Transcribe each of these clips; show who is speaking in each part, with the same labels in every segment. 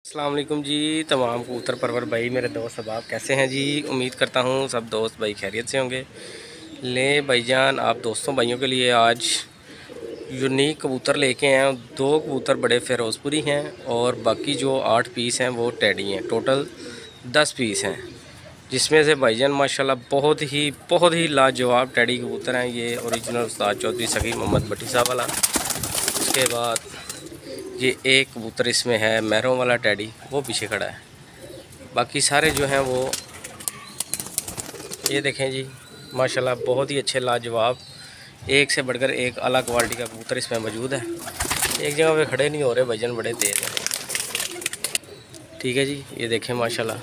Speaker 1: अस्सलाम वालेकुम जी। तमाम कबूतर परवर भाई मेरे दोस्त अब आप कैसे हैं जी। उम्मीद करता हूँ सब दोस्त भाई खैरियत से होंगे। ले भाईजान आप दोस्तों भाइयों के लिए आज यूनिक कबूतर लेके आए हैं। 2 कबूतर बड़े फ़िरोज़पुरी हैं और बाकी जो 8 पीस हैं वो टैडी हैं। टोटल 10 पीस हैं, जिसमें से भाईजान माशाल्लाह बहुत ही लाजवाब टैडी कबूतर हैं। ये ओरिजिनल उस्ताद चौधरी सकीर मोहम्मद भट्टी साहब वाला। उसके बाद ये एक कबूतर इसमें है मैरों वाला टैडी, वो पीछे खड़ा है। बाकी सारे जो हैं वो ये देखें जी, माशाल्लाह बहुत ही अच्छे लाजवाब, एक से बढ़कर एक अलग क्वालिटी का कबूतर इसमें मौजूद है। एक जगह पे खड़े नहीं हो रहे, वजन बड़े तेज़ हैं। ठीक है जी, ये देखें माशाल्लाह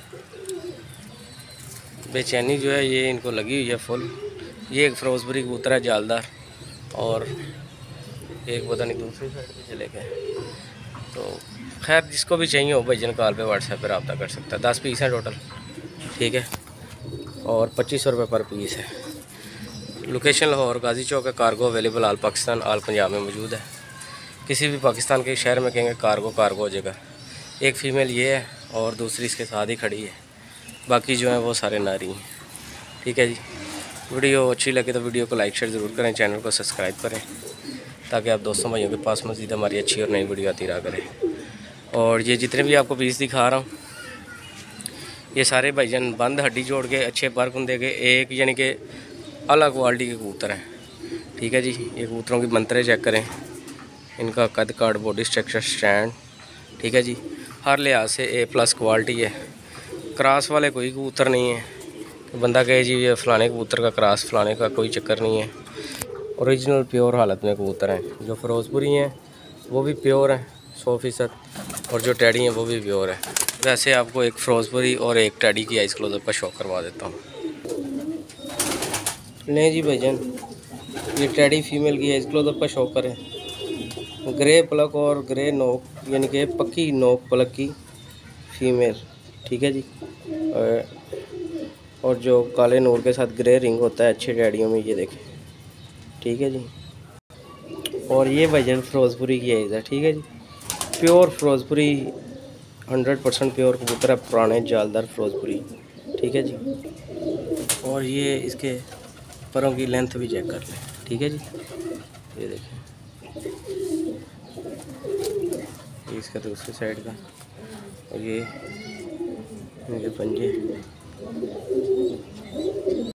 Speaker 1: बेचैनी जो है ये इनको लगी हुई है फुल। ये एक फ़िरोज़पुरी कबूतर है जालदार, और एक पता नहीं दूसरी साइड पे चले गए। तो खैर जिसको भी चाहिए हो भाईजान कॉल पे व्हाट्सएप पर रब्ता कर सकता है। 10 पीस हैं टोटल, ठीक है, और 2500 रुपये पर पीस है। लोकेशन लाहौर गाजी चौक है। Cargo available all Pakistan all Punjab में मौजूद है। किसी भी पाकिस्तान के शहर में कहेंगे कार्गो हो जाएगा। एक फ़ीमेल ये है और दूसरी इसके साथ ही खड़ी है, बाकी जो है वो सारे नारी हैं। ठीक है जी, वीडियो अच्छी लगे तो वीडियो को लाइक शेयर ज़रूर करें, चैनल को सब्सक्राइब करें, ताकि आप दोस्तों भाइयों के पास मज़ीद हमारी अच्छी और नई वीडियो आती रहा करें। और ये जितने भी आपको पीस दिखा रहा हूँ ये सारे भाईजान बंद हड्डी जोड़ के अच्छे पर कुंदे के एक यानी कि अलग क्वालिटी के कबूतर हैं। ठीक है जी, ये कबूतरों की मंत्रे चेक करें, इनका कद काट बॉडी स्ट्रक्चर स्टैंड, ठीक है जी, हर लिहाज से A+ क्वालिटी है। क्रॉस वाले कोई कबूतर नहीं है तो बंदा कहे जी ये फ़लाने कबूतर का क्रॉस, फ़लाने का कोई चक्कर नहीं है। ओरिजिनल प्योर हालत में कबूतर हैं। जो फ़िरोज़पुरी हैं वो भी प्योर हैं 100%, और जो टैडी हैं वो भी प्योर है। वैसे आपको एक फ़िरोज़पुरी और एक टैडी की आइस क्लोज़अप का शौक करवा देता हूँ। नहीं जी भाईजान, ये टैडी फीमेल की आइस क्लोज़अप का शौक करें। ग्रे पलक और ग्रे नोक यानी कि पक्की नोक पलक की फ़ीमेल, ठीक है जी, और जो काले नूर के साथ ग्रे रिंग होता है अच्छे टैडियों में, ये देखें, ठीक है जी। और ये भाईजान फ़िरोज़पुरी की आइज़ है, ठीक है जी, प्योर फ़िरोज़पुरी 100% प्योर कबूतर है, पुराने जालदार फ़िरोज़पुरी, ठीक है जी। और ये इसके परों की लेंथ भी चेक कर लें, ठीक है जी, ये देखें, ये इसका दूसरी साइड का, और ये इनके पंजे।